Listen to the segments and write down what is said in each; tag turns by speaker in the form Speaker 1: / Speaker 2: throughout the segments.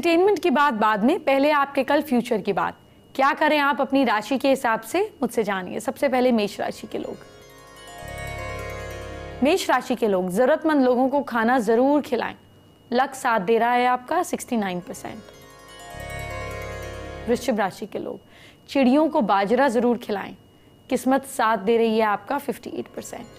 Speaker 1: Entertainment की बात बाद में, पहले आपके कल फ्यूचर की बात। क्या करें आप अपनी राशि के हिसाब से, मुझसे जानिए। सबसे पहले मेष राशि के लोग। मेष राशि के लोग जरूरतमंद लोगों को खाना जरूर खिलाएं। लक साथ दे रहा है आपका 69%। वृश्चिक राशि के लोग चिड़ियों को बाजरा जरूर खिलाएं। किस्मत साथ दे रही है आपका 58%।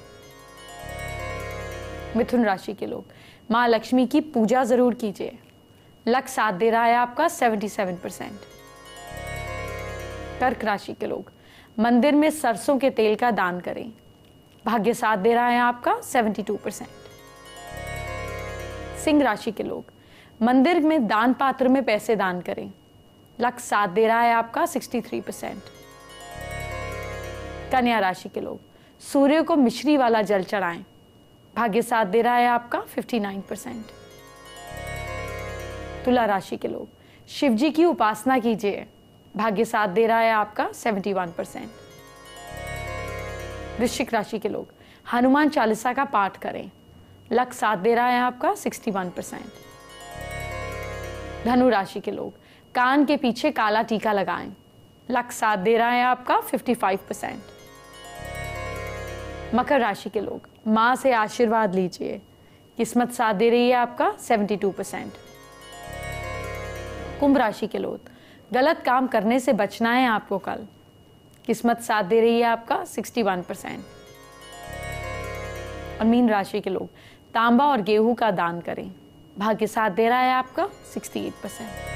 Speaker 1: मिथुन राशि के लोग माँ लक्ष्मी की पूजा जरूर कीजिए। लक साथ दे रहा है आपका 77%। कर्क राशि के लोग मंदिर में सरसों के तेल का दान करें। भाग्य साथ दे रहा है आपका 72%। सिंह राशि के लोग मंदिर में दान पात्र में पैसे दान करें। लक साथ दे रहा है आपका 63%। कन्या राशि के लोग सूर्य को मिश्री वाला जल चढ़ाएं। भाग्य साथ दे रहा है आपका 59%। तुला राशि के लोग शिवजी की उपासना कीजिए। भाग्य साथ दे रहा है आपका 71%। वृश्चिक राशि के लोग हनुमान चालीसा का पाठ करें। लक साथ दे रहा है आपका 61%। धनु राशि के लोग कान के पीछे काला टीका लगाएं। लक साथ दे रहा है आपका 55%। मकर राशि के लोग मां से आशीर्वाद लीजिए। किस्मत साथ दे रही है आपका 72%। कुंभ राशि के लोग गलत काम करने से बचना है आपको कल। किस्मत साथ दे रही है आपका 61%। और मीन राशि के लोग तांबा और गेहूं का दान करें। भाग्य साथ दे रहा है आपका 68%।